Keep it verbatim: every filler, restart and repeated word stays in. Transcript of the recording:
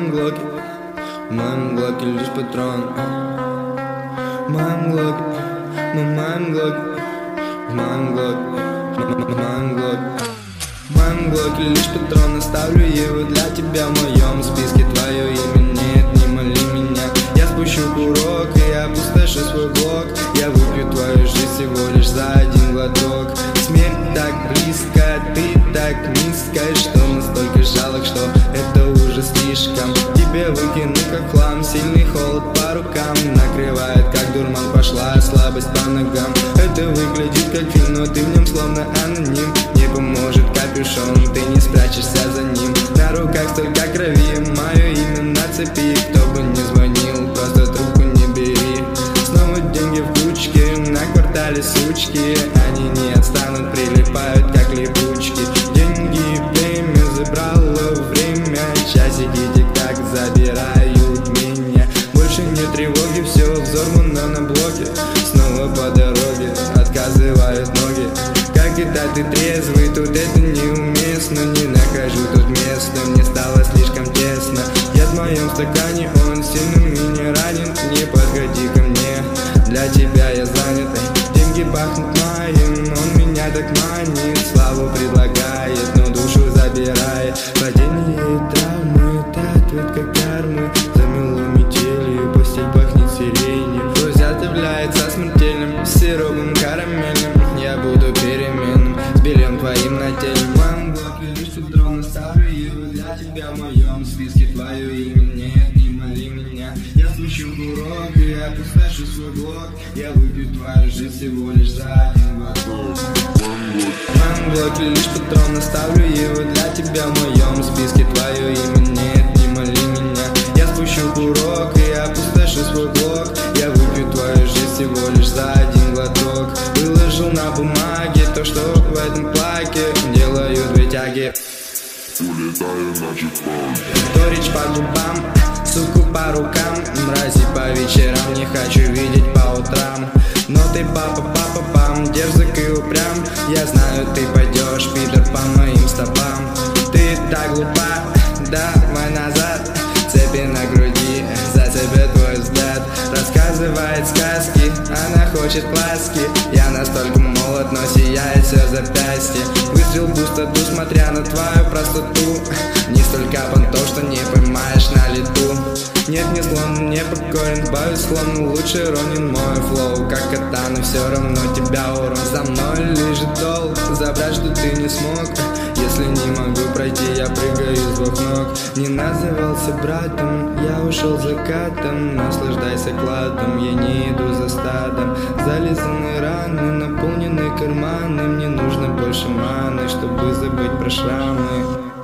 моем глоке, в моем глоке лишь патрон. В моем глоке, в моем глоке, в моем глоке, в моем глоке. В моем глоке лишь патрон, оставлю его для тебя. В моем списке твое имя нет, не моли меня. Я спущу курок и опустошу свой блок. Я выпью твою жизнь всего лишь за один глоток. Смерть так близко, ты так низко, что настолько жалок, что это уже слишком. Тебе выкину как хлам, сильный холод по рукам накрывает, как дурман, пошла слабость по ногам. Это выглядит как фильм, но ты в нем словно аноним. Не поможет капюшон, ты не спрячешься за ним. На руках столько крови, мое имя на цепи. Кто бы не звонил, просто трубку не бери. Снова деньги в кучке, на квартале сучки. Они не отстанут, прилипают как липучки. Деньги и время забрало время. Часики тик-так забирают меня. Больше нет тревоги, все взорвано на блоке. Снова по дороге отказывают ноги. Как это ты трезвый, тут это неуместно. Не нахожу тут места, мне стало слишком тесно. Я в моем стакане, он сильно меня ранен. Не подходи ко мне, для тебя я занят. Деньги пахнут маем, он меня так манит. Славу предлагает, но душу забирает. Падение и травмы, это ответка кармы. Замело метелью, постель пахнет сиренью. Взят является смертельным, с сиропом карамельным. Я буду переменным, с бельем твоим на теле. В моем блоке лишь патрон, оставлю его для тебя. В моем списке твое имя нет, не моли меня. Я спущу курок и опустошу свой блок. Я выпью твою жизнь всего лишь за один глоток. В моем блоке лишь патрон, оставлю его для тебя. В моем списке твое имя нет, не моли меня. Я спущу курок и опустошу свой блок. Я выпью твою жизнь всего лишь за один глоток. Выложил на бумаге то, что в этом плаке делают вытяги. Улетаю на джипам. Торич по губам, суку по рукам. Мрази по вечерам, не хочу видеть по утрам. Но ты папа, папа, пам, дерзок и упрям. Я знаю, ты пойдешь, пидор, по моим стопам. Ты так глупа, давай назад. Цепи на груди, зацепит твой взгляд. Рассказывает сказки, она хочет ласки. Я настолько молод, но сияет все запястье. Выстрел в пустоту, смотря на твою простоту. Не столько понтов, что не поймаешь на лету. Нет, не слон, не покорен, боюсь склон. Лучше ронен мой флоу, как катана. Все равно тебя урон, за мной лежит долг. Забрать, что ты не смог. Если не могу пройти, я прыгаю с двух ног. Не назывался братом, я ушел закатом. Наслаждайся кладом, я не иду за стадом. Зализаны раны, наполнены карманы. Мне нужно больше маны, чтобы забыть про шрамы.